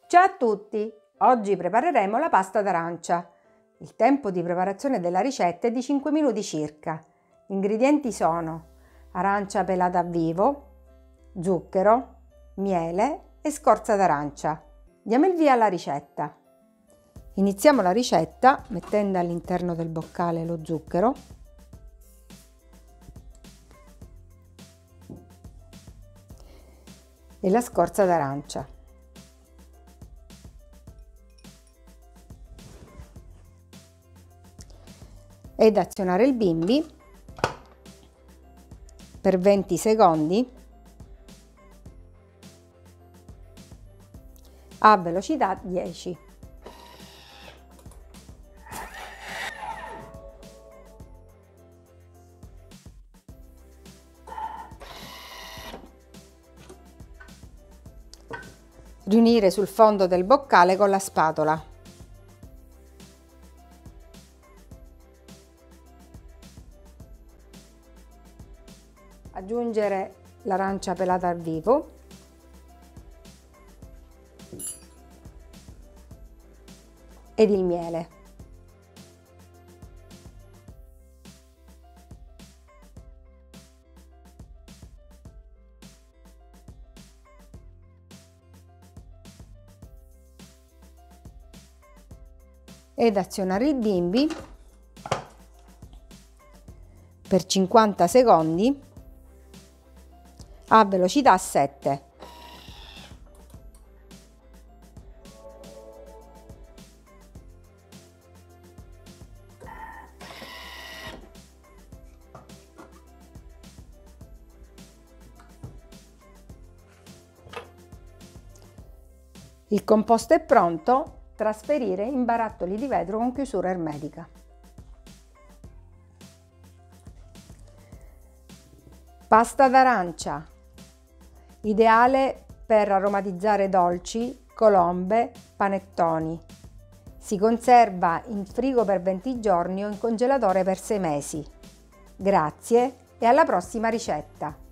Ciao a tutti! Oggi prepareremo la pasta d'arancia. Il tempo di preparazione della ricetta è di 5 minuti circa. Gli ingredienti sono arancia pelata a vivo, zucchero, miele e scorza d'arancia. Diamo il via alla ricetta. Iniziamo la ricetta mettendo all'interno del boccale lo zucchero e la scorza d'arancia. Ed azionare il bimbi per 20 secondi a velocità 10. Riunire sul fondo del boccale con la spatola. Aggiungere l'arancia pelata al vivo ed il miele. Ed azionare il bimbi per 50 secondi a velocità 7. Il composto è pronto. Trasferire in barattoli di vetro con chiusura ermetica. Pasta d'arancia, ideale per aromatizzare dolci, colombe, panettoni. Si conserva in frigo per 20 giorni o in congelatore per 6 mesi. Grazie e alla prossima ricetta!